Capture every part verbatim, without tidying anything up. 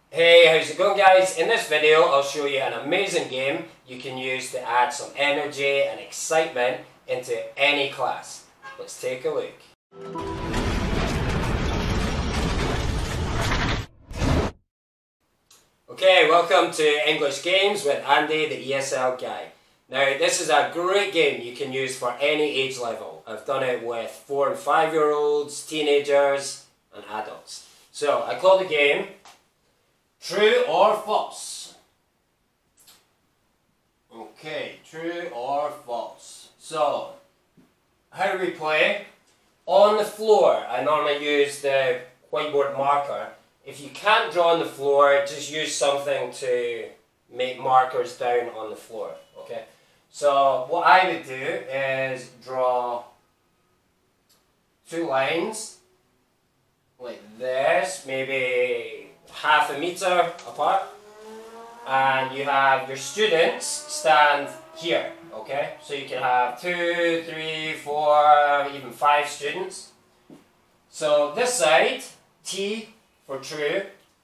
Hey, how's it going guys? In this video I'll show you an amazing game you can use to add some energy and excitement into any class. Let's take a look. Okay, welcome to English Games with Andy, the E S L Guy. Now this is a great game you can use for any age level. I've done it with four and five year olds, teenagers and adults. So I call the game True or False. Okay, true or false. So, how do we play? On the floor, I normally use the whiteboard marker. If you can't draw on the floor, just use something to make markers down on the floor. Okay. So, what I would do is draw two lines like this, maybe half a meter apart, and you have your students stand here, okay? So you can have two, three, four, even five students. So this side, T for true,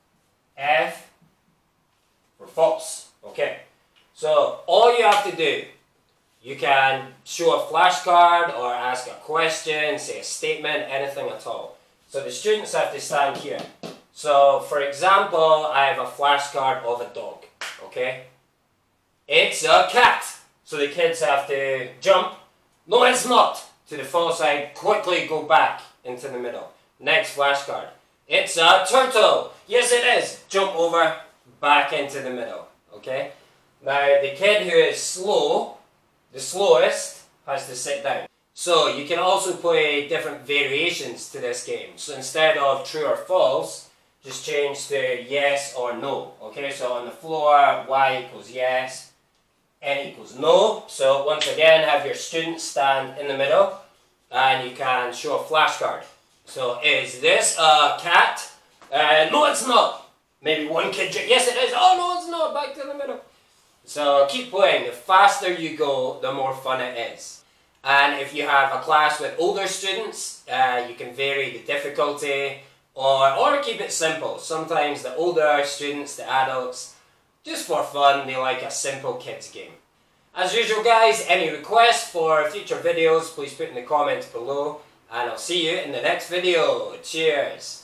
F for false, okay? So all you have to do, you can show a flashcard or ask a question, say a statement, anything at all. So the students have to stand here. So, for example, I have a flashcard of a dog, okay? It's a cat. So the kids have to jump. No, it's not. To the false side, quickly go back into the middle. Next flashcard. It's a turtle. Yes, it is. Jump over, back into the middle, okay? Now, the kid who is slow, the slowest, has to sit down. So, you can also play different variations to this game. So, instead of true or false, just change to yes or no. Okay, so on the floor, Y equals yes, N equals no. So once again, have your students stand in the middle, and you can show a flashcard. So is this a cat? Uh, no, it's not. Maybe one kid, yes it is. Oh no, it's not. Back to the middle. So keep playing. The faster you go, the more fun it is. And if you have a class with older students, uh, you can vary the difficulty. Or, or keep it simple. Sometimes the older students, the adults, just for fun, they like a simple kids game. As usual guys, any requests for future videos, please put in the comments below. And I'll see you in the next video. Cheers!